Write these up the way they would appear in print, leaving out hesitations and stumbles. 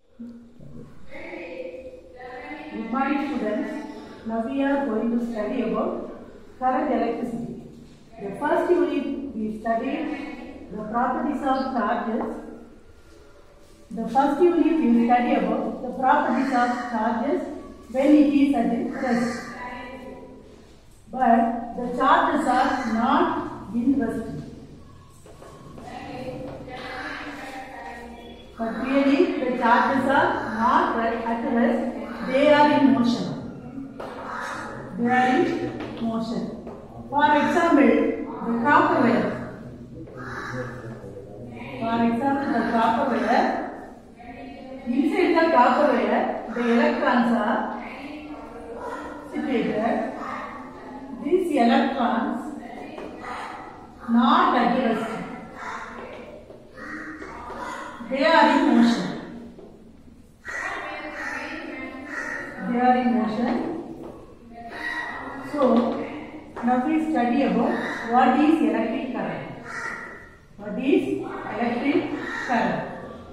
Good morning students. Now we are going to study about current electricity. The first unit we studied the properties of charges. The first unit we study about the properties of charges when it is at rest. But the charges are not in rest. But really the charges are not at rest. They are in motion. They are in motion. For example, the copper wire. For example, the copper wire. Inside the copper wire, the electrons are situated. These electrons not at rest. They are in motion. They are in motion. So, now we study about what is electric current. What is electric current?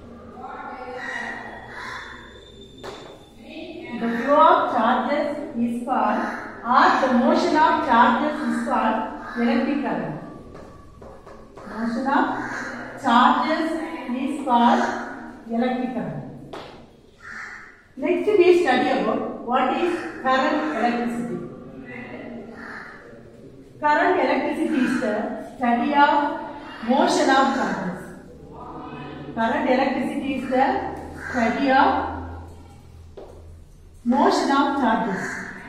The flow of charges is called, or the motion of charges is called electric current. Motion of charges is called electric current. Next we study about what is current electricity. Current electricity is the study of motion of charges. Current electricity is the study of motion of charges.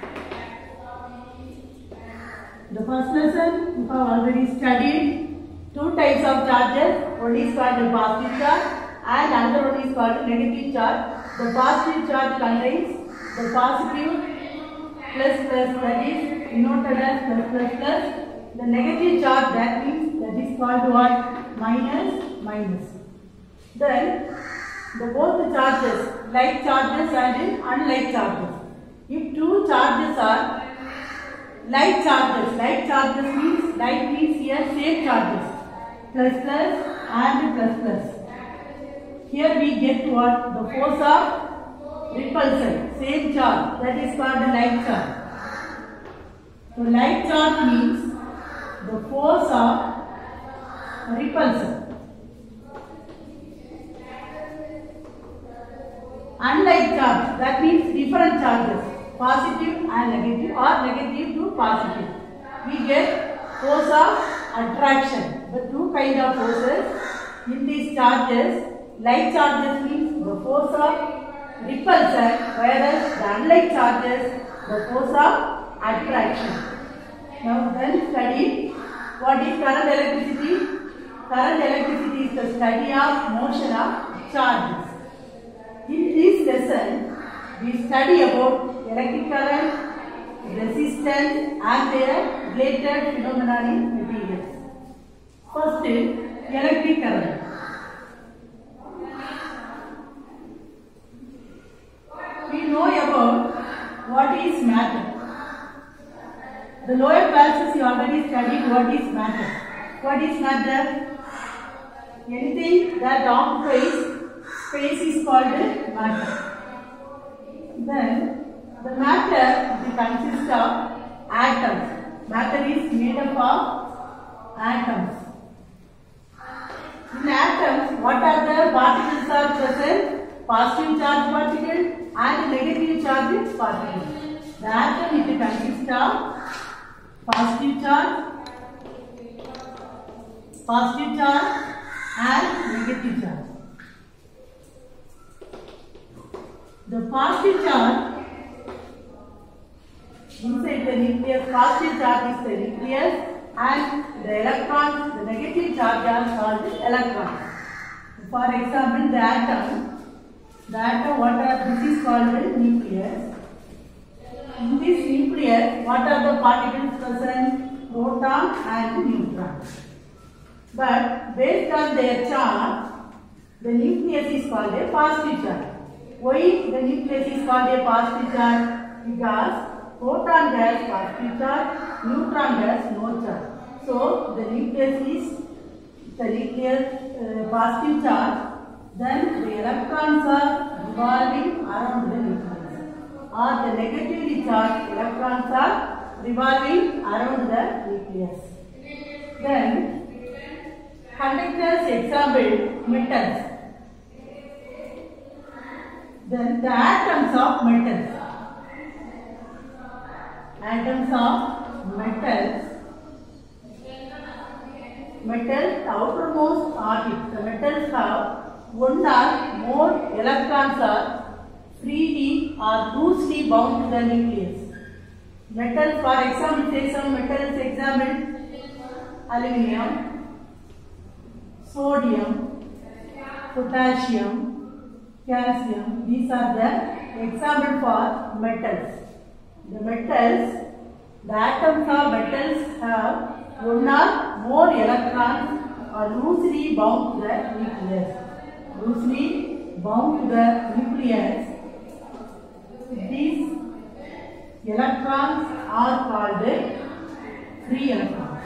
The first lesson we have already studied two types of charges. One is called the positive charge and another one is called negative charge. The positive charge contains the positive plus plus, that is denoted as plus plus plus. The negative charge, that means that is called what? Minus minus. Then both the charges, like charges and unlike charges. If two charges are like charges means like means here same charges, plus plus and plus plus. Here we get what? The force of repulsion, same charge, that is called the like charge. So like charge means the force of repulsion. Unlike charge, that means different charges, positive and negative or negative to positive. We get force of attraction. The two kind of forces in these charges. Like charges means the force of repulsion, whereas the unlike charges, the force of attraction. Now then study what is current electricity. Current electricity is the study of motion of charges. In this lesson, we study about electric current, resistance and their related phenomena in materials. First is electric current. We know about what is matter. The lower classes you already studied what is matter. What is matter? Anything that occupies space is called matter. Then the matter consists of atoms. Matter is made up of atoms. In atoms, what are the particles are present? Positive charge particle and negative charge particle. The atom it consists of positive charge and negative charge. The positive charge inside the nucleus, positive charge is the nucleus and the electrons, the negative charge are called electrons. For example, the atom, this is called the nucleus. In this nucleus, what are the particles present? Proton and neutron. But based on their charge, the nucleus is called a positive charge. Why the nucleus is called a positive charge? Because proton has positive charge, neutron has no charge. So the nucleus is the nucleus positive charge. Then the electrons are revolving around the nucleus, or the negatively charged electrons are revolving around the nucleus. Then conductors example metals. Then the atoms of metals. Atoms of metals. Metal, the outermost orbit. The metals have one or more electrons are freely or loosely bound to the nucleus. Metals, for example, take some metals example: aluminium, sodium, potassium, calcium. These are the example for metals. The metals, the atoms of metals have one or more electrons are loosely bound to the nucleus. Loosely bound to the nucleus. These electrons are called free electrons.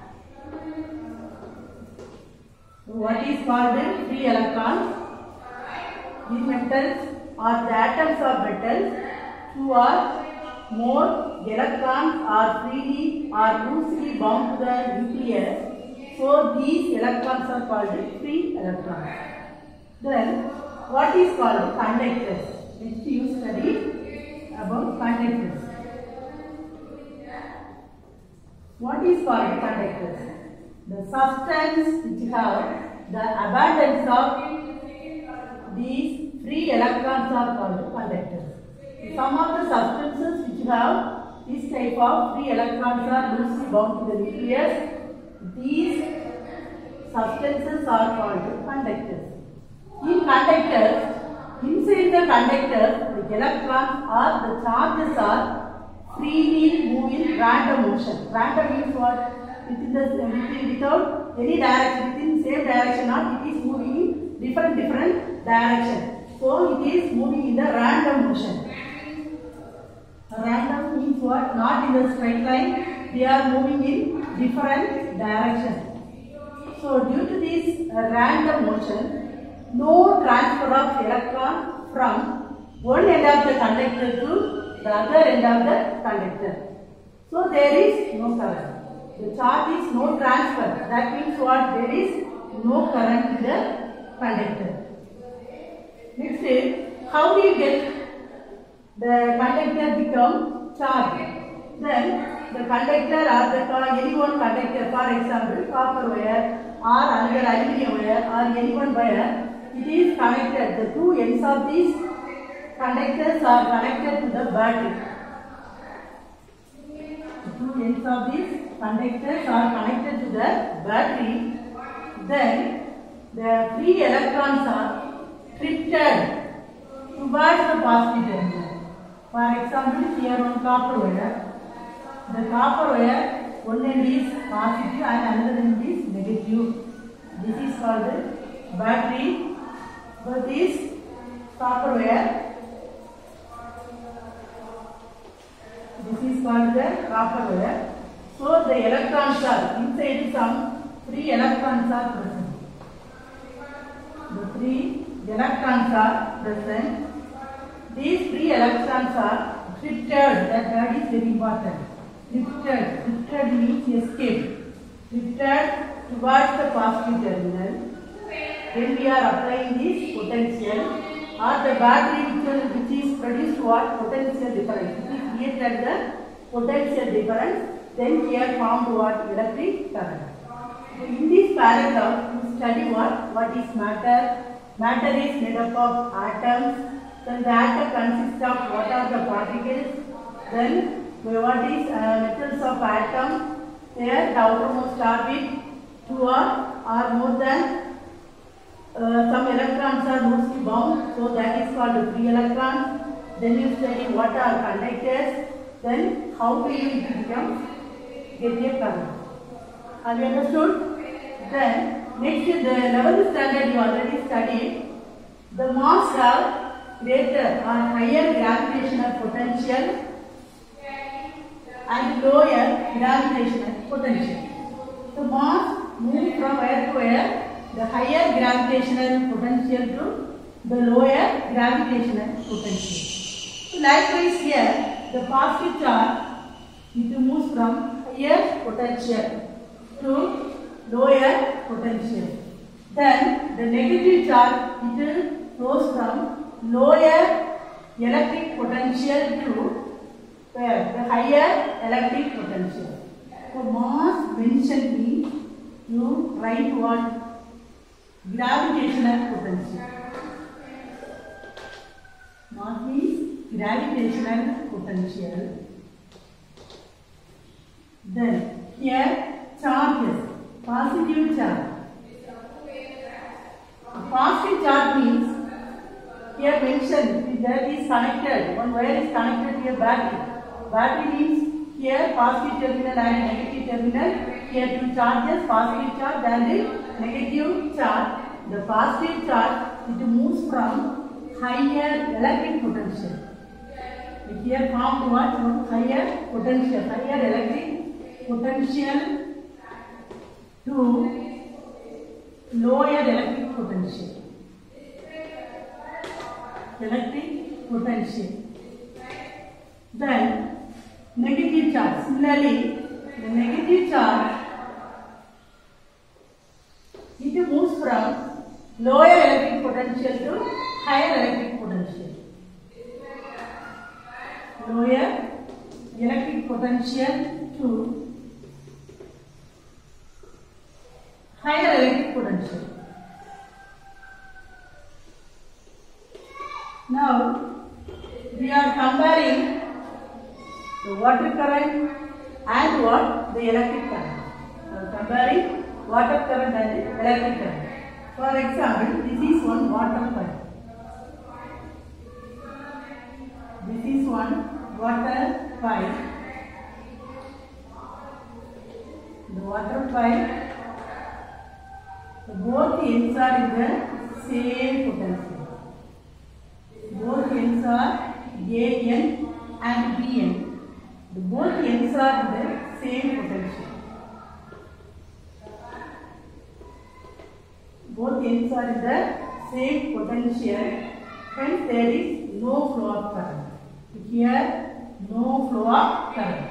What is called free electrons? These metals are the atoms of metals. Two or more electrons are freely or loosely bound to the nucleus. So these electrons are called free electrons. Then what is called conductors? Next you study about conductors. What is called conductors? The substance which have the abundance of these free electrons are called conductors. Some of the substances which have this type of free electrons are loosely bound to the nucleus. These substances are called conductors. In conductors, inside the conductor, the electrons or the charges are freely moving in random motion. Random means what? Without any direction, within same direction, or it is moving in different direction. So it is moving in the random motion. Random means what? Not in the straight line. They are moving in different direction. So due to this random motion, no transfer of electron from one end of the conductor to the other end of the conductor. So there is no current. The charge is no transfer. That means what? There is no current in the conductor. Next is, how do you get the conductor become charged? Then the conductor or the any one conductor, for example, copper wire or another aluminium wire or any one wire, it is connected. The two ends of these conductors are connected to the battery. The two ends of these conductors are connected to the battery. Then the free electrons are drifted towards the positive terminal. For example, here one copper wire. The copper wire, one end is positive and another end is negative. This is called battery. But this copper wire, this is called the copper wire. So the electrons are inside, some free electrons are present. The free electrons are present. These free electrons are drifted. That word is very important. Drifted. Drifted means escape. Drifted towards the positive terminal. When we are applying this potential, or the battery which is produced what? Potential difference. It is created the potential difference. Then here formed what? Electric current. So in this paragraph, you study what is matter. Matter is made up of atoms. Then the atom consists of what are the particles. Then what is metals of atom. There the outermost orbit, two or more than some electrons are loosely bound, so that is called free electrons. Then you study what are conductors. Then how will you become get a current. Have you understood? Then next is the 11th standard you already studied. The mass have greater or higher gravitational potential and lower gravitational potential. The mass moves from where to where? The higher gravitational potential to the lower gravitational potential. So likewise here, the positive charge it moves from higher potential to lower potential. Then the negative charge it flows from lower electric potential to where? The higher electric potential. So mass mentioned means you write what? Gravitational potential. Mass means gravitational potential. Then here charges, positive charge. Positive charge means here mentioned that is connected, one wire is connected to a battery. Battery means here positive terminal and negative terminal. Here two charges, positive charge and negative charge. The positive charge it moves from higher electric potential. Here formed what? From higher potential, higher electric potential to lower electric potential. Electric potential. Then negative charge. Similarly, the negative charge it moves from lower electric potential to higher electric potential. Lower electric potential to higher electric potential. Now we are comparing the water current and what? The electric current. We are comparing water current and electric current. For example, this is one water pipe. This is one water pipe. The water pipe, both ends are in the same potential. Both ends are AN and BN. Both ends are in the same potential. Both ends are in the same potential. Hence there is no flow of current. Here no flow of current.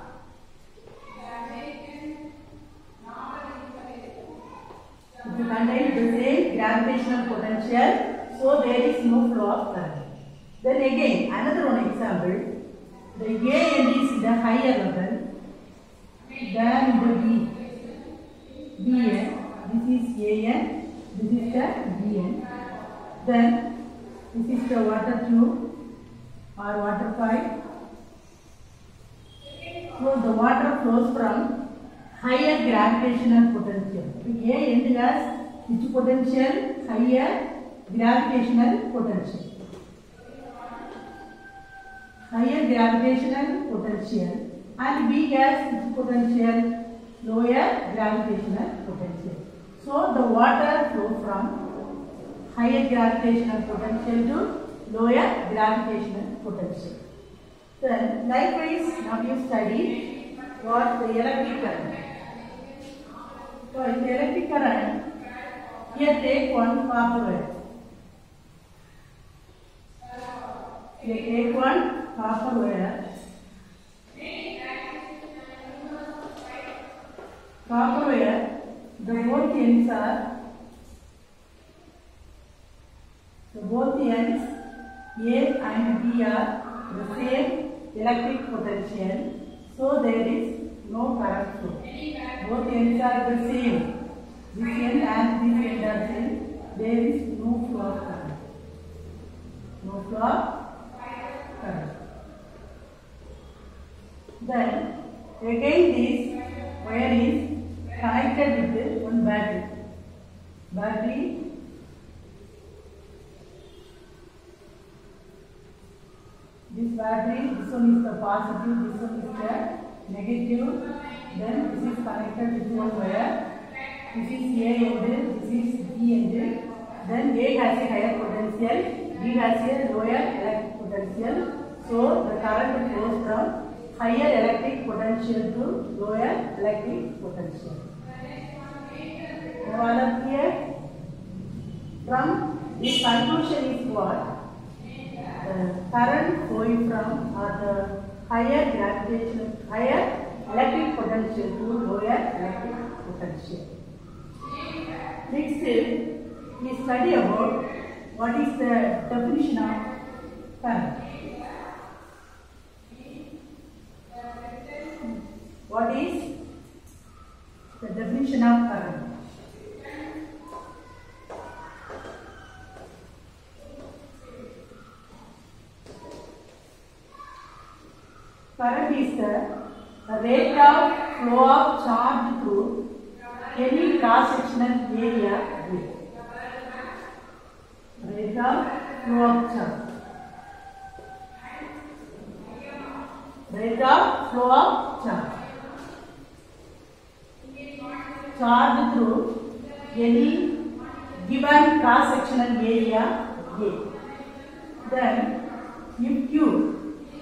It contains the same gravitational potential, so there is no flow of current. Then again another one example. The A end is in the higher level than the B. BN. This is AN. This is the BN. Then this is the water tube or water pipe. So the water flows from higher gravitational potential. A end has which potential? Higher gravitational potential. Higher gravitational potential, and B has which potential? Lower gravitational potential. So the water flows from higher gravitational potential to lower gravitational potential. Then likewise now you study what? The electric current. So in the electric current, here take one copper wire. Here take one copper wire. Copper wire, the both ends A and B are the same electric potential, so there is no current flow. Both ends are the same. This end and this end are same. There is no flow of current. No flow of current. Then again this wire is connected with one battery. Battery. This battery, this one is the positive, this one is the negative. Then this is connected with one wire. This is A end, this is B end. Then A has a higher potential, B has a lower electric potential. So the current flows from higher electric potential to lower electric potential. Now all are clear? From this conclusion is what? The current flowing from the higher electric potential to lower electric potential. Next, we study about what is the definition of current. What is the definition of current? Current is the rate of flow of charge through any cross-sectional area. Rate of flow of charge. Rate of flow of charge. Charge through any given cross-sectional area A. Then, if Q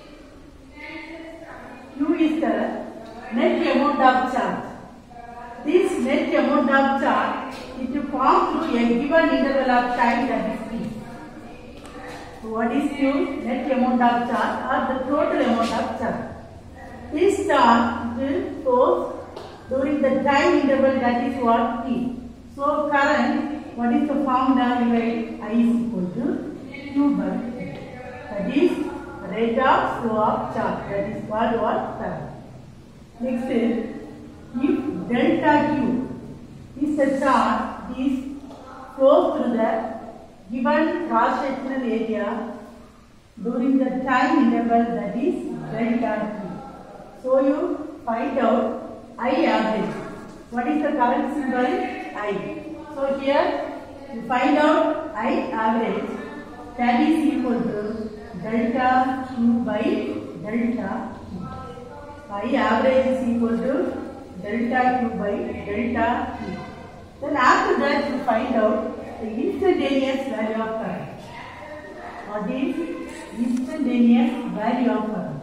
is the net amount of charge. This net amount of charge is to form through a given interval of time, that is T. So what is Q? Net amount of charge or the total amount of charge. This charge will flow during the time interval, that is what T. So current, what is the formula? I is equal to Q by T. That is rate of flow of charge. That is called what? Current. Next is, if delta Q is the charge is flows through the given cross-sectional area during the time interval, that is delta Q. So you find out I average. What is the current symbol? I. So here you find out I average, that is equal to delta Q by delta T. I average is equal to delta Q by delta T. Then after that you find out the instantaneous value of current. What is instantaneous value of current?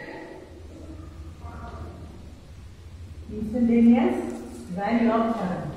Instantaneous value of current.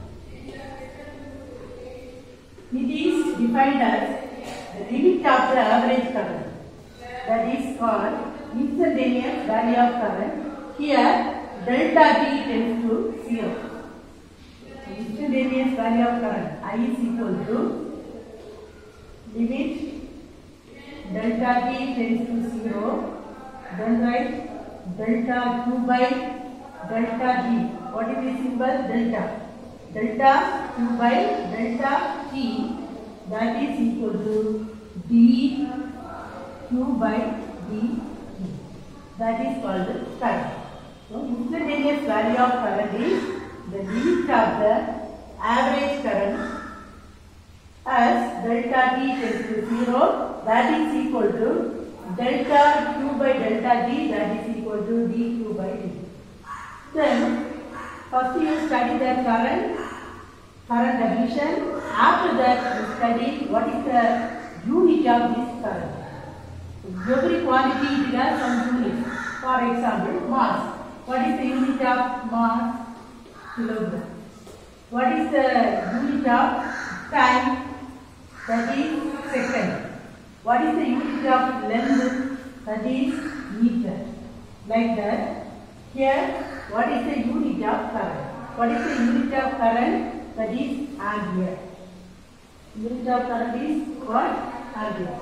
It is defined as the limit of the average current. That is called instantaneous value of current. Here delta T tends to 0. Instantaneous value of current I is equal to limit delta T tends to 0. Then write delta Q by delta T. What is the symbol? Delta. Delta Q by delta T, that is equal to d Q by dt. That is called current. So instantaneous value of current is the limit of the average current as delta T tends to 0, that is equal to delta Q by delta T, that is equal to dQ by dt. Then first you study the current definition. After that you study what is the unit of this current. Every quantity it has some unit. For example, mass. What is the unit of mass? Kilogram. What is the unit of time? That is second. What is the unit of length? That is meter. Like that. Here, what is the unit of current? What is the unit of current? That is ampere. Unit of current is what? Ampere.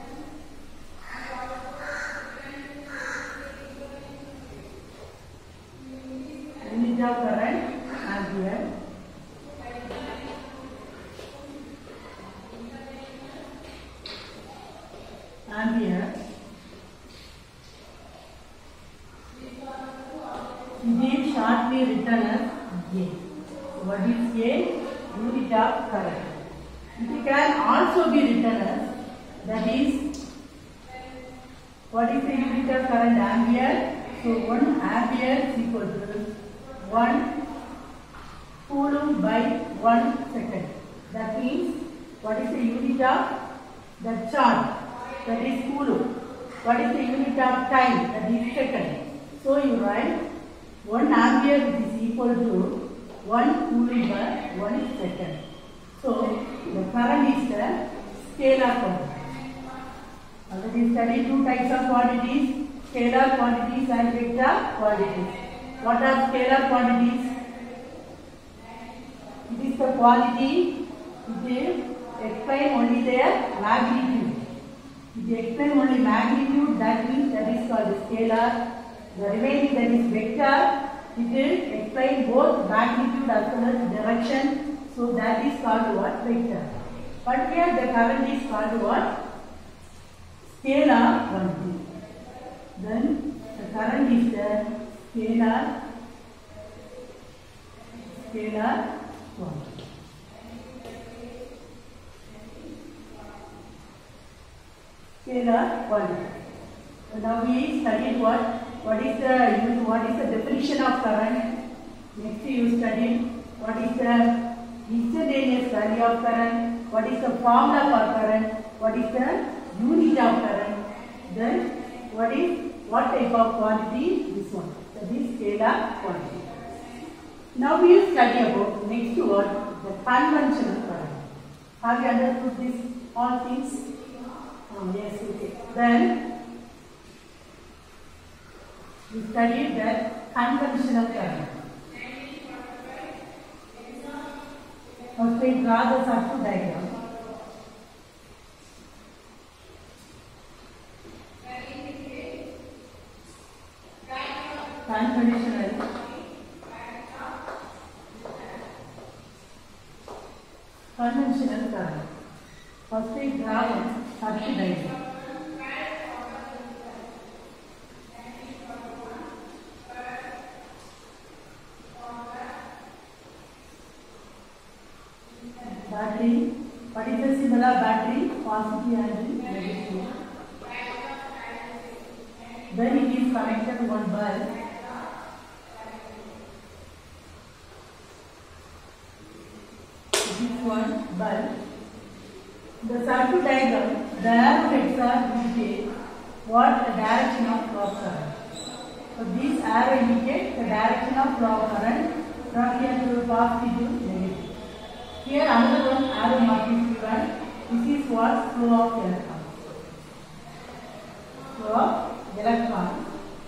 Unit of current, ampere. Ampere. It is shortly written as A. What is A? Unit of current. It can also be written as, that is, what is the unit of current? Ampere. So 1 ampere is equal to 1 coulomb by 1 second. That means, what is the unit of the charge? That is coulomb. What is the unit of time? That is second. So you write 1 ampere, which is equal to 1 coulomb by 1 second. So the current is the scalar quantities. Already studied two types of quantities, scalar quantities and vector quantities. What are scalar quantities? It is the quantity which explain only their magnitude. If explain only magnitude, that means that is called scalar. The remaining, that is vector, it will explain both magnitude as well as direction. So that is called what? Vector. But here the current is called what? Scalar quantity. Then the current is the scalar quantity. Scalar quantity. So now we studied what is the definition of current. Next you studied what is the instantaneous value of current, what is the formula for current, what is the unit of current, then what type of quantity this one, that is scalar quantity. Now we will study about next word, the conventional current. Have you understood this all things? Yes, okay. Then we studied that conventional current. First we draw the circuit diagram. Conventional current. First we draw one circuit diagram. Battery. What is the symbol of battery? Positive and negative. Then it is connected to one bulb. This is one bulb. The circuit diagram, the arrow heads are indicate what the direction of flow of current. So this arrow indicates the direction of flow of current from here to positive to negative. Here another one arrow mark is given. This is what? Flow of electrons. Flow of electrons.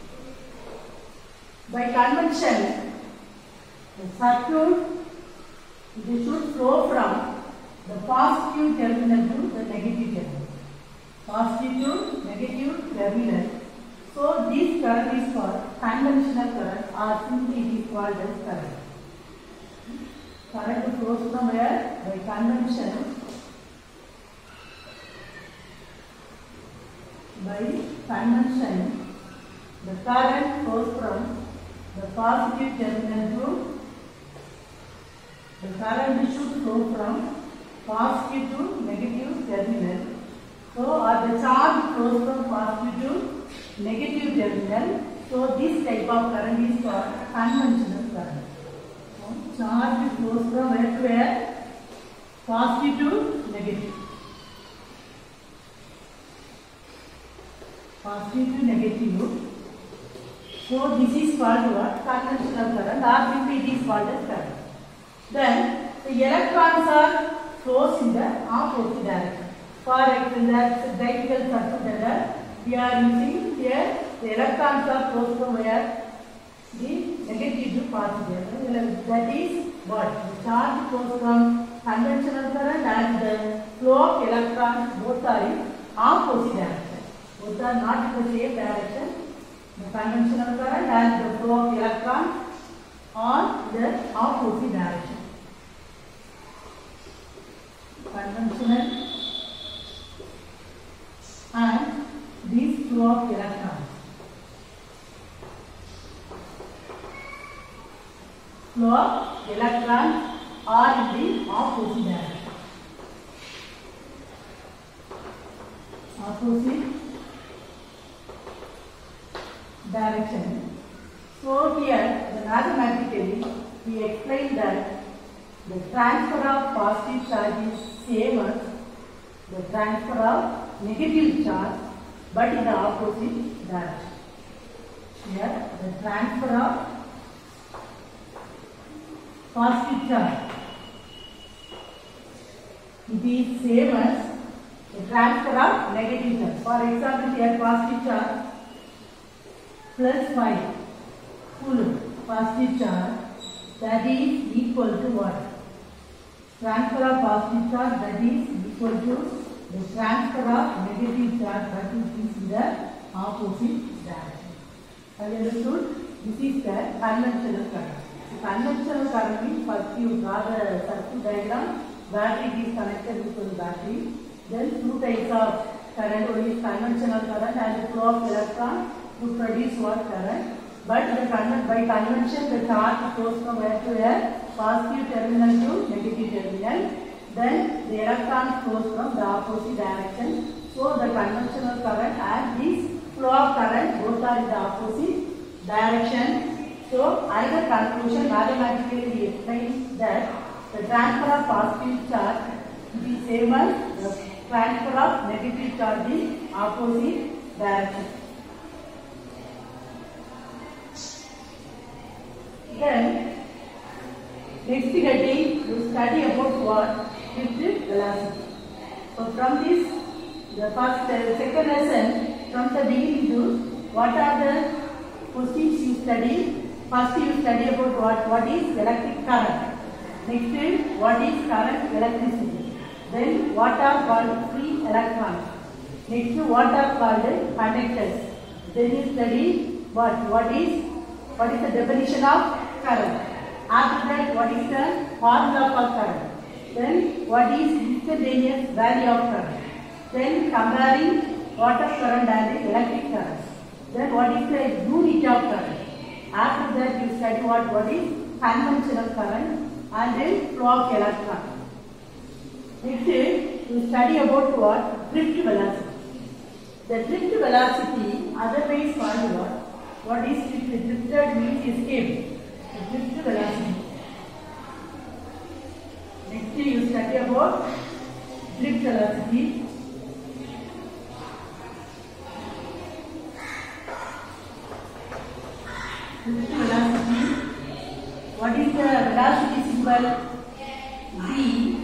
By convention, the circuit should flow from the positive terminal to the negative terminal. Positive to negative terminal. So this current is called conventional current, or simply it is called as current. Current flows from where? By convention. The current flows from the positive terminal to the current should flow from positive to negative terminal. So, or the charge flows from positive to negative terminal. So, this type of current is called conventional current. So, charge flows from where to where? Positive to negative. Positive to negative. So, this is called what? Conventional current, or simply it is called as current. Then, the electrons are flows in the opposite direction. For example, the electrical circuit that we are using here, the electrons are flows from where? The negative to positive. That is what? The charge flows from conventional current and the flow of electrons both are in opposite direction. Both are not in the same direction. The conventional current and the flow of electrons are in the opposite direction. Conventional and this flow of electrons. Flow of electrons are in the opposite direction. Opposite direction. So here, mathematically, we explain that the transfer of positive charge is same as the transfer of negative charge, but in the opposite direction. Here, the transfer of positive charge, it is same as the transfer of negative charge. For example, here positive charge plus 5 coulomb positive charge, that is equal to what? Transfer of positive charge, that is equal to the transfer of negative charge, that is in the opposite direction. Have you understood? This is the conventional current. The conventional current means first you draw the circuit diagram where it is connected with the battery. Then two types of current, one is conventional current and the flow of electron to produce what current. But by convention the charge flows from where to where? Positive terminal to negative terminal. Then the electron flows from the opposite direction. So the conventional current and this flow of current both are in the opposite direction. So another conclusion mathematically we explain that the transfer of positive charge is same as the transfer of negative charge in opposite direction. Then next heading you study about what? Drift velocity. So from this, the second lesson, from the beginning to what are the questions you study? First you study about what is electric current. Next is what is current electricity. Then what are called free electrons. Next what are called conductors. Then you study what is the definition of current. After that, what is the formula for current? Then what is instantaneous value of current? Then comparing water current and electric current. Then what is the unit of current? After that, you study what is conventional current and then flow of electron. Next is you study about what? Drift velocity. The drift velocity otherwise called what? What is drift? Drifted means escape. Drift velocity. Next you study about drift velocity. Drift velocity. What is the velocity symbol? V.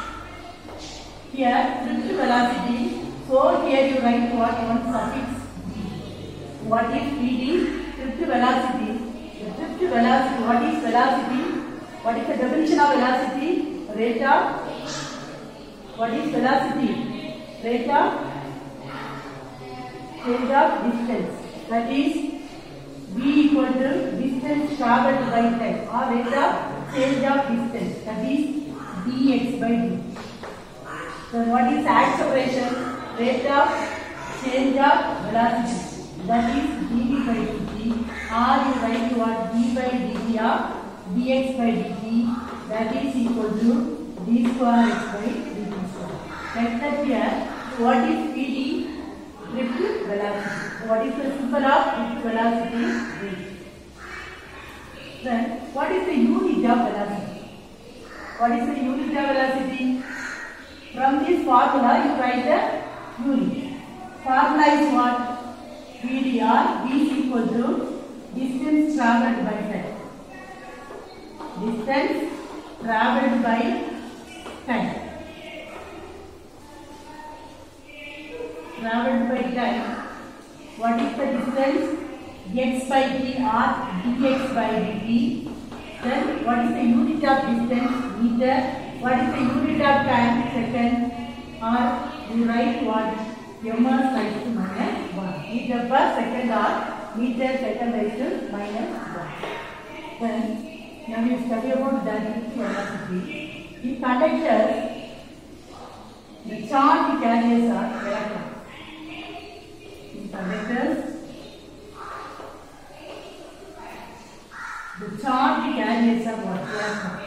Here drift velocity. So here you write one suffix. What is Vd? Drift velocity. Drift velocity. What is velocity? What is the definition of velocity? Rate of. What is velocity? Rate of change of distance. That is v equal to distance traveled by time or rate of change of distance. That is dx by dt. So what is acceleration? Rate of change of velocity. That is dv by dt. Or you write what d by dt of dx by dt. That is equal to d square x by dt square. Like that here, what is Vd? Drift velocity. What is the symbol of drift velocity? V. Then, what is the unit of velocity? What is the unit of velocity? From this formula, you write the unit. Formula is what? Vd V is equal to distance travelled by time. Distance travelled by time. Travelled by time. What is the distance? X by t or dx by dt. Then what is the unit of distance? Meter. What is the unit of time? Second. Or you write what? M raised to minus 1. Meter per second or meter second raised to minus 1. Then now you study about the drift velocity. In conductors, the charge carriers are electrons. In conductors, the charge carriers are what? Electrons.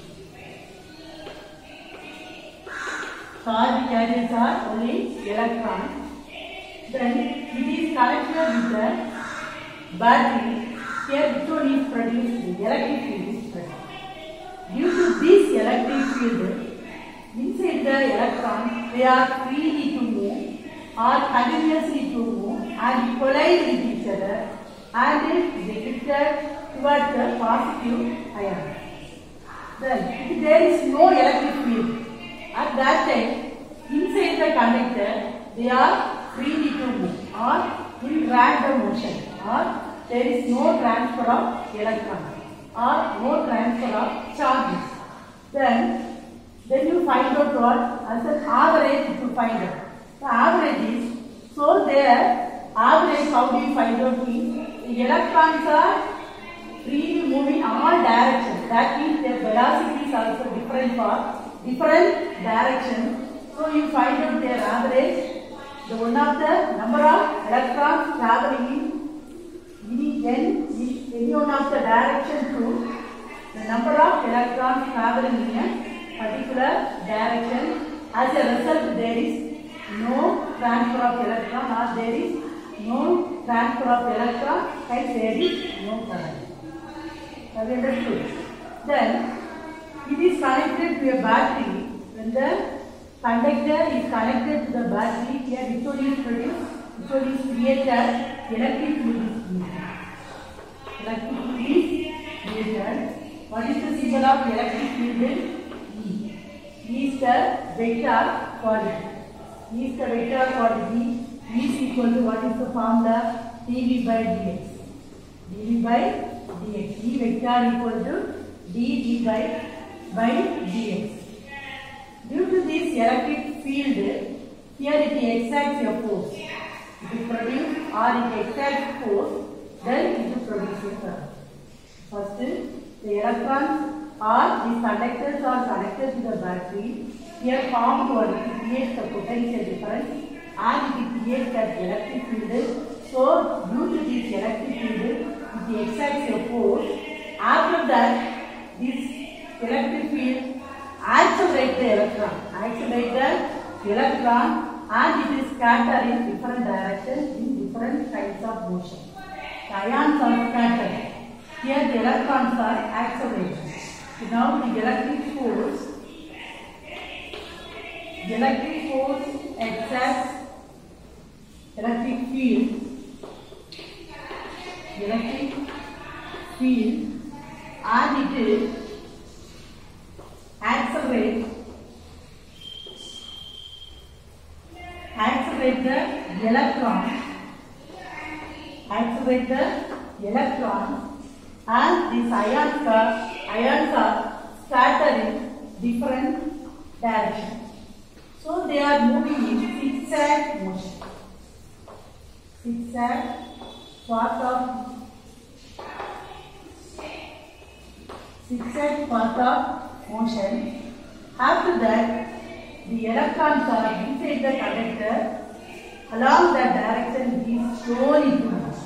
Charge carriers are only electrons. Then it is connected with the battery. Here which one is produced? The electric field is produced. Due to this electric field, inside the electrons, they are freely to move or continuously to move and collide with each other and they drifted towards the positive ion. Then if there is no electric field, at that time inside the conductor, they are freely to move or in random motion, or there is no transfer of electrons or no transfer of charges. Then you find out what as an average to find out. The average is, so there average, how do you find out means the electrons are freely moving all directions. That means their velocity is also different for different directions. So you find out their average. The one of the number of electrons traveling in any one of the direction through the number of electrons traveling in a particular direction. As a result, there is no transfer of electron or there is no transfer of electron, hence there is no current. Have you understood? Then it is connected to a battery. When the conductor is connected to the battery, here which one is produced, which one is created, electric field is created. Electric field is created. What is the symbol of electric field? E. E is the vector quantity. E is the vector quantity. E is equal to what is the formula? dV by dx. dV by dx. E vector equal to dV by dx. Due to this electric field, here it exerts a force. It is produced or it exerts force, then it will produce a current. First, the electrons or these conductors are connected to the battery. Here formed one, it creates the potential difference and it creates that electric field. So, due to this electric field, it exerts a force. After that, this electric field accelerate the electron and it is scattered in different directions in different kinds of motion. The ions are scattered. Here the electrons are accelerated. So now the electric force exerts electric field and it is accelerate the electron and these ions are scattered in different directions. So they are moving in zigzag motion. Zigzag path of motion. After that, the electrons are inside the conductor. Along that direction, it is slowly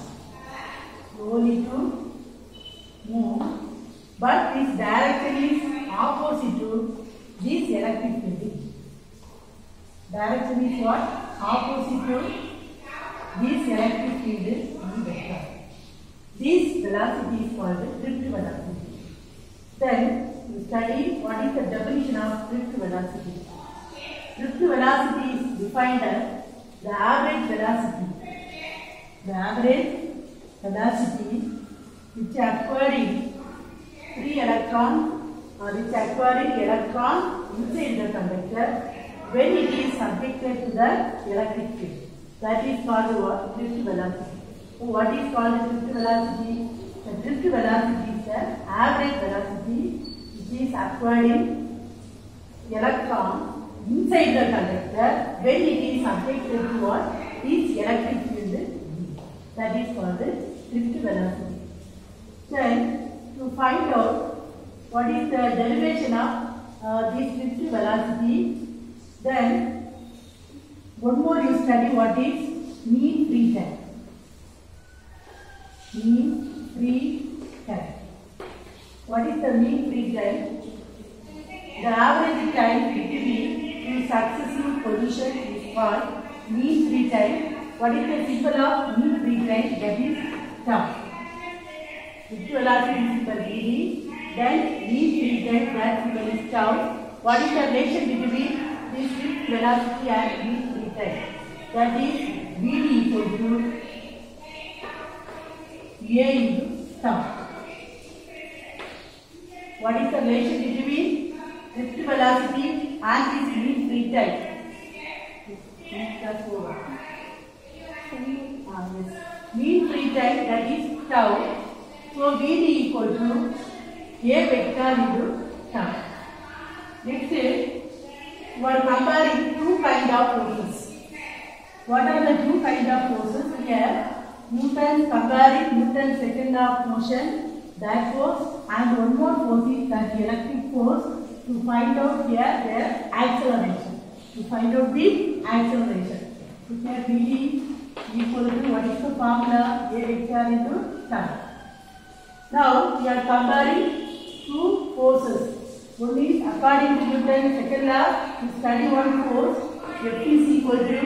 to move. But this direction is opposite to this electric field. Direction is what? Opposite to this electric field in vector. This velocity is called drift velocity. Then we study what is the definition of drift velocity. Drift velocity is defined as the average velocity. The average velocity which acquiring free electron or which acquiring electron inside the conductor when it is subjected to the electric field. That is called what? Drift velocity. So what is called drift velocity? The drift velocity is the average velocity which is acquiring electron inside the conductor when it is subjected to what? This electric field. That is called drift velocity. Then to find out what is the derivation of this drift velocity, then one more you study what is mean free time. Mean free time. What is the mean free time? The average time between two successive positions is called mean free time. What is the symbol of mean free time? That is tau. Drift velocity is equal to dv. Then mean free time, that symbol is tau. What is the relation between this drift velocity and mean free time? That is vd equal to a into tau. What is the relation between drift velocity and this mean free time? plus 4. Yes. Mean free time, that is tau. So VD equal to A vector into tau. Next is, we are comparing two kind of forces. What are the two kind of forces? Here, Newton's comparing Newton's second law of motion, that force, and one more force is that electric force, to find out here their acceleration. To find out the acceleration. So here VD equal to, what is the formula? A vector into tau. Now we are comparing two forces. One is according to Newton's second law, to study one force, F is equal to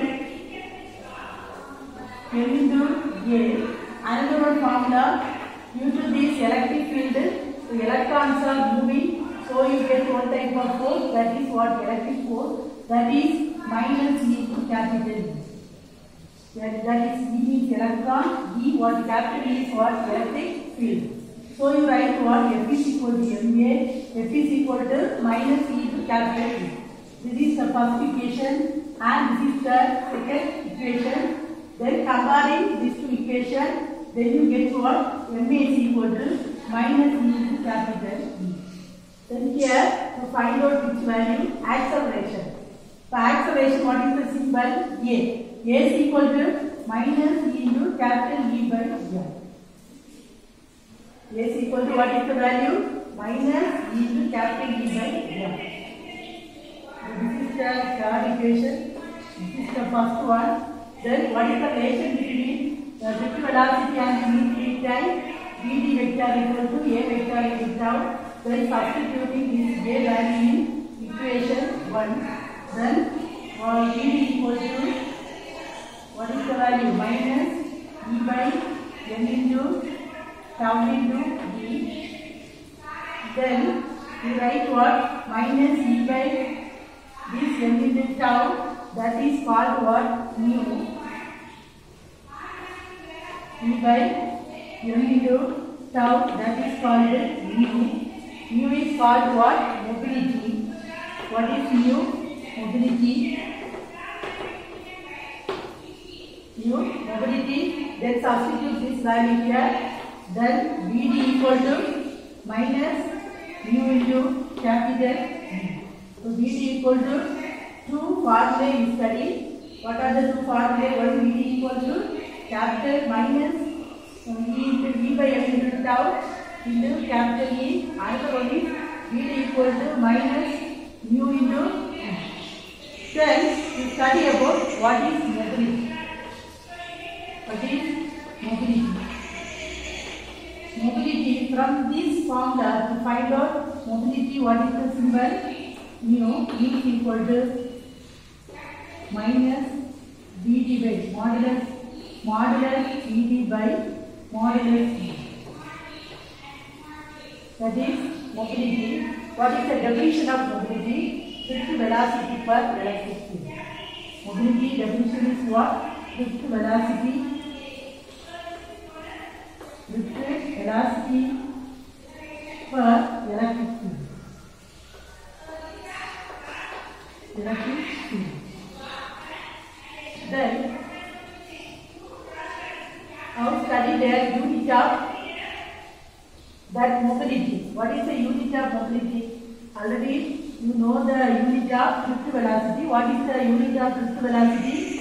M into A. Another one formula, due to this electric field, the electrons are moving, so you get one type of force, that is what electric force, that is minus E to capital E. That is E means electron, E what capital E is what electric field. So you write what F is equal to MA, F is equal to minus E to capital E. This is the first equation and this is the second equation. Then comparing these two equations, then you get what MA is equal to minus E to capital E. Then here to find out which value, acceleration. For acceleration, what is the symbol? A. A is equal to minus E into capital E by M. A is equal to, what is the value? Minus E into capital E by M. This is the third equation. This is the first one. Then what is the relation between the drift velocity and mean free time? VD vector equal to A vector into tau. Then substituting this A value in equation 1. Then VD equal to, what is the value? Minus E by M into tau into D. Then we write what? Minus E by this M into tau, that is called what? Mu. E by M into tau, that is called mu. Mu is called what? Mobility. What is mu? Mobility. Mu, mobility. Then substitute this value here. Then VD equal to minus mu into capital E. So VD equal to two formulae you study. What are the two formulae? One VD equal to capital minus E into E by M into tau into capital E. Another one is VD equal to minus mu into M. Then you study about what is mobility. What is mobility? Mobility, from this formula to find out mobility, what is the symbol? Mu is equal to minus VD by modulus ED by modulus E. That is mobility. What is the definition of mobility? Drift velocity per electric field. Mobility definition is what? Drift velocity. Drift velocity per electric field. Electric field. Then, now study their unit of that mobility. What is the unit of mobility? Already you know the unit of drift velocity. What is the unit of drift velocity?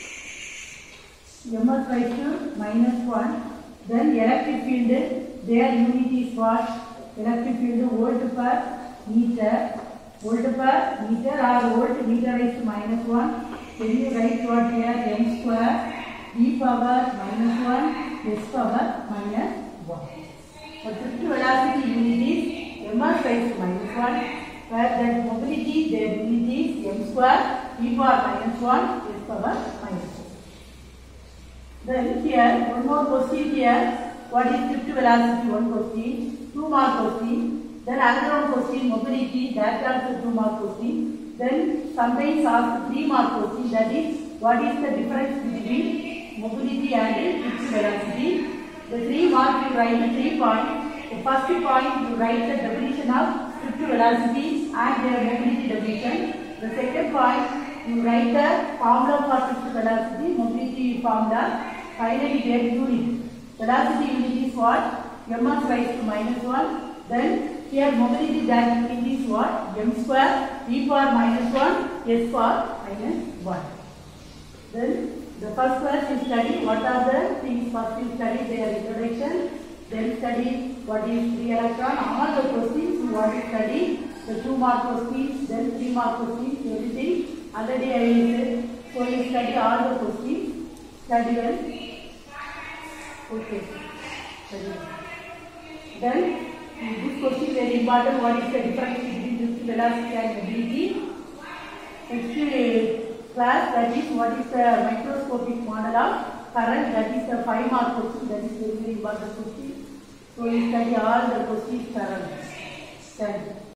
ms raised to minus 1. Then electric field, their unit is what? Electric field volt per meter. Volt per meter or volt meter raised to minus 1. Then you write what here? M square e power minus 1 s power minus 1. For drift velocity unit is ms raised to minus 1. Where that mobility, their unit is m square e power minus 1 s power minus 1. Then here, one more question here. What is drift velocity? One question. 2 mark question. Then another one question, mobility. That also 2 mark question. Then sometimes ask 3 mark question. That is, what is the difference between mobility and drift velocity? The 3 mark you write 3 points. The first point you write the definition of drift velocity and their mobility definition. The second point you write the formula for fixed velocity, mobility formula. Finally, get unit. Velocity unit is what? Mx raised to -1. Then here mobility density is what? M square e power -1 s power -1. Then the first class you study what are the things. First you study their introduction. Then study what is free electron. All the questions you want to study. The 2 mark questions, then 3 mark questions, everything. Already I said. So you study all the questions. Study well. Okay. Study well. Then this question is very important. What is the difference between this velocity and mobility? Next class, that is what is the microscopic model of current. That is the 5 mark question. That is very important question. So you study all the questions thoroughly. Thank you.